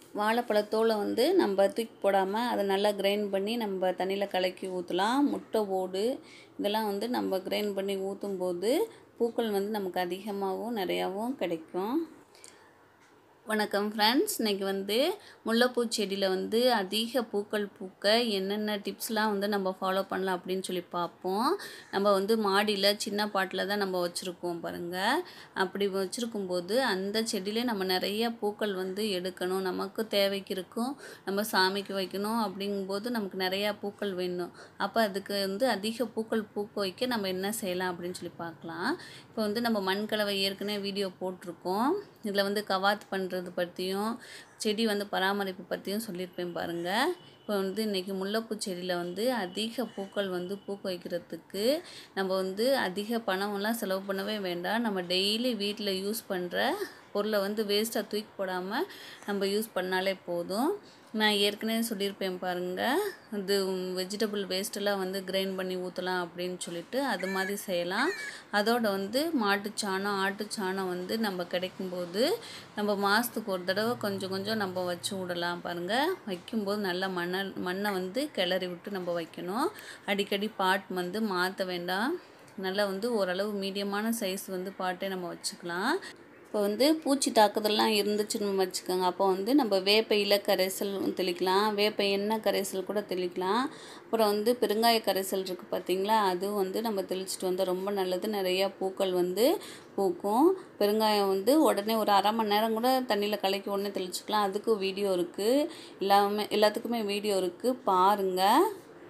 வாழைப்பழத்தோலை வந்து நம்ம தூக்கி போடாமல் அதை நல்லா கிரைண்ட் பண்ணி நம்ம தண்ணியில் கலக்கி ஊற்றலாம். முட்டை ஓடு இதெல்லாம் வந்து நம்ம கிரைண்ட் பண்ணி ஊற்றும்போது பூக்கள் வந்து நமக்கு அதிகமாகவும் நிறையாவும் கிடைக்கும். வணக்கம் ஃப்ரெண்ட்ஸ், இன்றைக்கி வந்து முல்லைப்பூ செடியில் வந்து அதிக பூக்கள் பூக்க என்னென்ன டிப்ஸ்லாம் வந்து நம்ம ஃபாலோ பண்ணலாம் அப்படின்னு சொல்லி பார்ப்போம். நம்ம வந்து மாடியில் சின்ன பாட்டில் தான் நம்ம வச்சுருக்கோம் பாருங்கள். அப்படி வச்சுருக்கும்போது அந்த செடியிலே நம்ம நிறைய பூக்கள் வந்து எடுக்கணும், நமக்கு தேவைக்கு இருக்கும், நம்ம சாமிக்கு வைக்கணும். அப்படிங்கும்போது நமக்கு நிறையா பூக்கள் வேணும். அப்போ அதுக்கு வந்து அதிக பூக்கள் பூக்க வைக்க நம்ம என்ன செய்யலாம் அப்படின்னு சொல்லி பார்க்கலாம். இப்போ வந்து நம்ம மண்கலவை ஏற்கனவே வீடியோ போட்டிருக்கோம். இதில் வந்து கவாத் பண்ணுறது பற்றியும் செடி வந்து பராமரிப்பு பற்றியும் சொல்லியிருப்பேன் பாருங்கள். இப்போ வந்து இன்றைக்கி முல்லைப்பூ செடியில் வந்து அதிக பூக்கள் வந்து பூக்க வைக்கிறதுக்கு நம்ம வந்து அதிக பணமெல்லாம் செலவு பண்ணவே வேண்டாம். நம்ம டெய்லி வீட்டில் யூஸ் பண்ணுற பொருளை வந்து வேஸ்ட்டாக தூக்கி போடாமல் நம்ம யூஸ் பண்ணாலே போதும். நான் ஏற்கனவே சொல்லியிருப்பேன் பாருங்கள், இது வெஜிடபிள் வேஸ்ட்டெல்லாம் வந்து கிரைண்ட் பண்ணி ஊற்றலாம் அப்படின்னு சொல்லிட்டு அது மாதிரி செய்யலாம். அதோடு வந்து மாட்டுச்சாணம் ஆட்டுச்சாணம் வந்து நம்ம கிடைக்கும்போது நம்ம மாதத்துக்கு ஒரு தடவை கொஞ்சம் கொஞ்சம் நம்ம வச்சு விடலாம் பாருங்கள். வைக்கும்போது நல்லா மண்ணை வந்து கிளறி விட்டு நம்ம வைக்கணும். அடிக்கடி பாட் வந்து மாற்ற வேண்டாம். நல்லா வந்து ஓரளவு மீடியமான சைஸ் வந்து பாட்டே நம்ம வச்சுக்கலாம். இப்போ வந்து பூச்சி தாக்குதல்லாம் இருந்துச்சுன்னு வச்சுக்கோங்க. அப்போ வந்து நம்ம வேப்ப இலை கரைசல் தெளிக்கலாம், வேப்ப எண்ணெய் கரைசல் கூட தெளிக்கலாம். அப்புறம் வந்து பெருங்காய கரைசல் இருக்குது பார்த்திங்களா, அதுவும் வந்து நம்ம தெளிச்சிட்டு வந்தால் ரொம்ப நல்லது. நிறையா பூக்கள் வந்து பூக்கும். பெருங்காயம் வந்து உடனே ஒரு அரை மணி நேரம் கூட தண்ணியில் கலக்கி உடனே தெளிச்சிக்கலாம். அதுக்கும் வீடியோ இருக்குது, எல்லாத்துக்குமே வீடியோ இருக்குது, பாருங்கள்.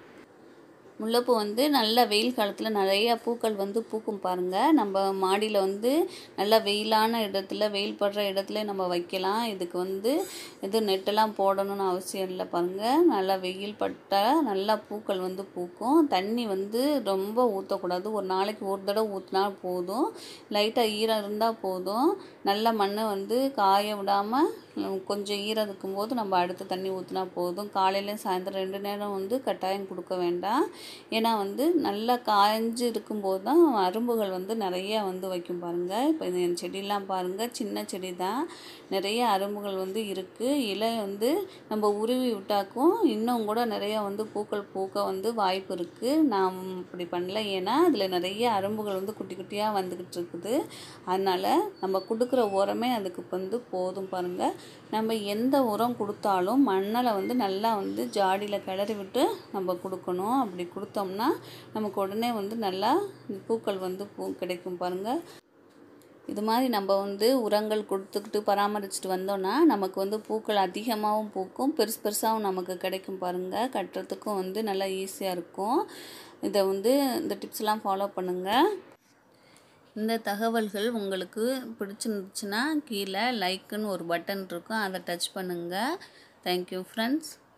முல்லைப்பூ வந்து நல்ல வெயில் காலத்தில் நிறையா பூக்கள் வந்து பூக்கும் பாருங்கள். நம்ம மாடியில் வந்து நல்லா வெயிலான இடத்துல, வெயில் படுற இடத்துல நம்ம வைக்கலாம். இதுக்கு வந்து எதுவும் நெட்டெல்லாம் போடணும்னு அவசியம் இல்லை பாருங்கள். நல்லா வெயில் பட்டால் நல்லா பூக்கள் வந்து பூக்கும். தண்ணி வந்து ரொம்ப ஊற்றக்கூடாது, ஒரு நாளைக்கு ஒரு தடவை ஊற்றினா போதும். லைட்டாக ஈரம் இருந்தால் போதும். நல்ல மண்ணை வந்து காய விடாமல் கொஞ்சம் ஈரம் இருக்கும்போது நம்ம அடுத்து தண்ணி ஊற்றினா போதும். காலையிலையும் சாயந்தரம் 2 நேரம் வந்து கட்டாயம் கொடுக்க வேண்டாம். ஏன்னா வந்து நல்லா காய்ஞ்சி இருக்கும்போது தான் அரும்புகள் வந்து நிறையா வந்து வைக்கும் பாருங்கள். இப்போ என் செடியெலாம் பாருங்கள், சின்ன செடி தான், நிறைய அரும்புகள் வந்து இருக்குது. இலை வந்து நம்ம உருவி விட்டாக்கும் இன்னும் கூட நிறையா வந்து பூக்கள் பூக்க வந்து வாய்ப்பு இருக்குது. நான் அப்படி பண்ணல, ஏன்னா அதில் நிறைய அரும்புகள் வந்து குட்டி குட்டியாக வந்துக்கிட்டு இருக்குது. அதனால் நம்ம கொடுக்குற உரமே அதுக்கு வந்து போதும் பாருங்கள். நம்ம எந்த உரம் கொடுத்தாலும் மண்ணில் வந்து நல்லா வந்து ஜாடியில் கிளறி விட்டு நம்ம கொடுக்கணும். அப்படி கொடுத்தோம்னா நமக்கு உடனே வந்து நல்லா பூக்கள் வந்து கிடைக்கும் பாருங்கள். இது மாதிரி நம்ம வந்து உரங்கள் கொடுத்துக்கிட்டு பராமரிச்சுட்டு வந்தோன்னா நமக்கு வந்து பூக்கள் அதிகமாகவும் பூக்கும், பெருசு பெருசாகவும் நமக்கு கிடைக்கும் பாருங்கள். கட்டுறதுக்கும் வந்து நல்லா ஈஸியாக இருக்கும். இதை வந்து இந்த டிப்ஸ்லாம் ஃபாலோ பண்ணுங்கள். இந்த தகவல்கள் உங்களுக்கு பிடிச்சிருந்துச்சுன்னா கீழே லைக்குன்னு ஒரு பட்டன் இருக்கும், அதை டச் பண்ணுங்கள். Thank you friends.